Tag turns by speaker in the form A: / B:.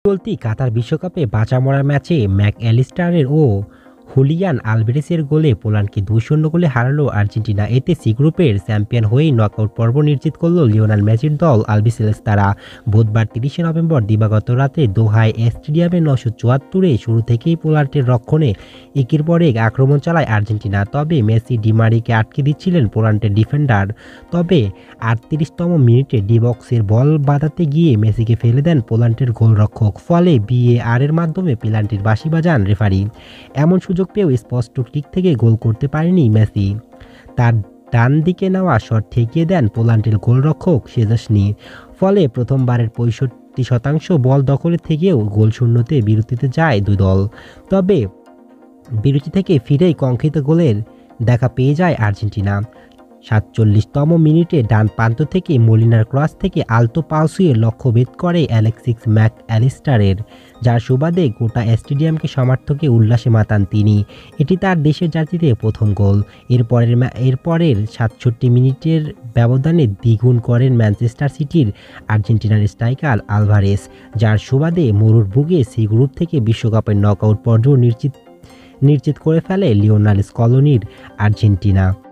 A: চলতি কাতার বিশ্বকাপে বাঁচা মরার ম্যাচে ম্যাকঅ্যালিস্টারের ও হুলিয়ান আলভারেজের গোলে পোল্যান্ডকে ২-০ গোলে হারালো আর্জেন্টিনা। এতে সি গ্রুপের চ্যাম্পিয়ন হয়েই নকআউট পর্ব নিশ্চিত করল লিওনেল মেসির দল আলবিসেলেস্তারা। বুধবার ৩০শে নভেম্বর দিবাগত রাতে দোহায় স্টেডিয়ামে ৯৭৪-এ শুরু থেকেই পোল্যান্ডের রক্ষণে একের পর এক আক্রমণ চালায় আর্জেন্টিনা। তবে মেসি ডিমারিকে আটকে দিচ্ছিলেন পোল্যান্ডের ডিফেন্ডার। তবে ৩৮তম মিনিটে ডি বক্সের বল বাঁধাতে গিয়ে মেসিকে ফেলে দেন পোল্যান্ডের গোলরক্ষক। ফলে VAR-এর মাধ্যমে পেনাল্টির বাঁশি বাজান রেফারি। এমন সুযোগ পেয়েও স্পষ্ট কিক থেকে গোল করতে পারেনি মেসি। তার ডান দিকে নেওয়া শট ঠেকিয়ে দেন পোল্যান্ডের গোলরক্ষক সেজাসনি। ফলে প্রথমবারের ৬৫% বল দখলে থেকেও গোলশূন্যতে বিরতিতে যায় দুই দল। তবে বিরতি থেকে ফিরেই কাঙ্ক্ষিত গোলের দেখা পেয়ে যায় আর্জেন্টিনা। ৪৭তম মিনিটে ডান প্রান্ত থেকে মলিনার ক্রস থেকে আলতো পাসিয়ে লক্ষ্যভেদ করে অ্যালেক্সিস ম্যাকঅ্যালিস্টারের, যার সুবাদে গোটা স্টেডিয়ামকে সমর্থকে উল্লাসে মাতান তিনি। এটি তার দেশের জার্সিতে প্রথম গোল। এরপরের ৬৭ মিনিটের ব্যবধানে দ্বিগুণ করেন ম্যানচেস্টার সিটির আর্জেন্টিনার স্ট্রাইকার আলভারেজ, যার সুবাদে মরুর বুকে সি গ্রুপ থেকে বিশ্বকাপের নকআউট পর্ব নিশ্চিত করে ফেলে লিওনেল স্কলোনির আর্জেন্টিনা।